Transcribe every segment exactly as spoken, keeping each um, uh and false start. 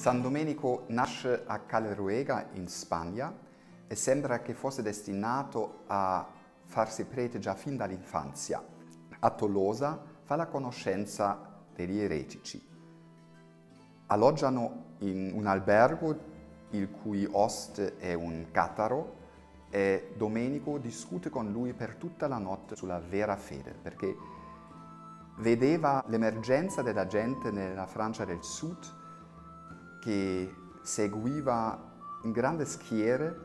San Domenico nasce a Caleruega in Spagna e sembra che fosse destinato a farsi prete già fin dall'infanzia. A Tolosa fa la conoscenza degli eretici. Alloggiano in un albergo il cui host è un cataro e Domenico discute con lui per tutta la notte sulla vera fede, perché vedeva l'emergenza della gente nella Francia del Sud che seguiva in grande schiere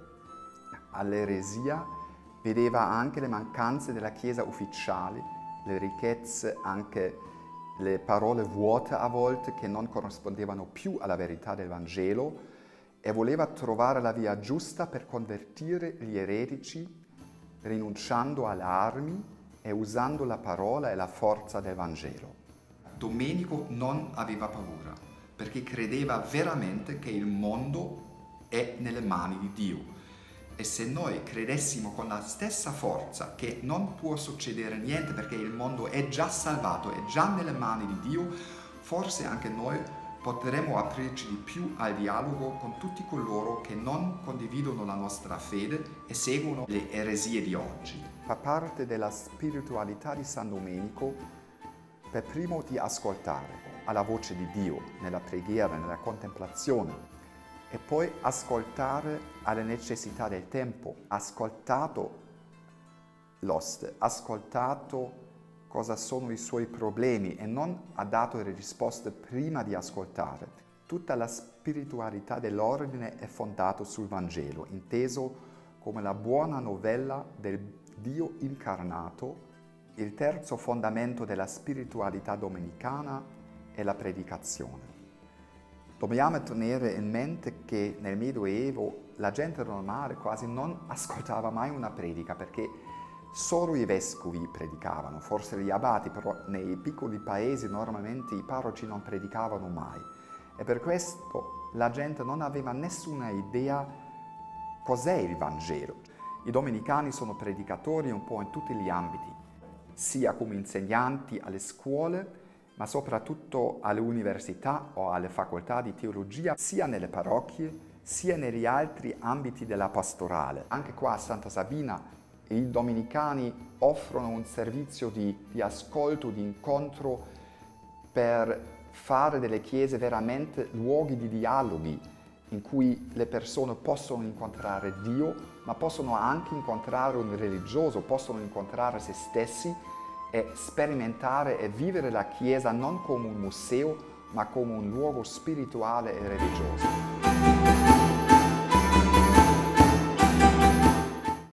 all'eresia, vedeva anche le mancanze della Chiesa ufficiale, le ricchezze, anche le parole vuote a volte che non corrispondevano più alla verità del Vangelo, e voleva trovare la via giusta per convertire gli eretici rinunciando alle armi e usando la parola e la forza del Vangelo. Domenico non aveva paura, perché credeva veramente che il mondo è nelle mani di Dio. E se noi credessimo con la stessa forza che non può succedere niente perché il mondo è già salvato, è già nelle mani di Dio, forse anche noi potremo aprirci di più al dialogo con tutti coloro che non condividono la nostra fede e seguono le eresie di oggi. Fa parte della spiritualità di San Domenico per primo di ascoltare alla voce di Dio nella preghiera, nella contemplazione, e poi ascoltare alle necessità del tempo, ascoltato l'oste, ascoltato cosa sono i suoi problemi e non ha dato le risposte prima di ascoltare. Tutta la spiritualità dell'ordine è fondata sul Vangelo, inteso come la buona novella del Dio incarnato. Il terzo fondamento della spiritualità domenicana è la predicazione. Dobbiamo tenere in mente che nel Medioevo la gente normale quasi non ascoltava mai una predica, perché solo i vescovi predicavano, forse gli abati, però nei piccoli paesi normalmente i parroci non predicavano mai. E per questo la gente non aveva nessuna idea cos'è il Vangelo. I domenicani sono predicatori un po' in tutti gli ambiti, sia come insegnanti alle scuole, ma soprattutto alle università o alle facoltà di teologia, sia nelle parrocchie, sia negli altri ambiti della pastorale. Anche qua a Santa Sabina i domenicani offrono un servizio di, di ascolto, di incontro, per fare delle chiese veramente luoghi di dialoghi in cui le persone possono incontrare Dio, ma possono anche incontrare un religioso, possono incontrare se stessi e sperimentare e vivere la Chiesa non come un museo, ma come un luogo spirituale e religioso.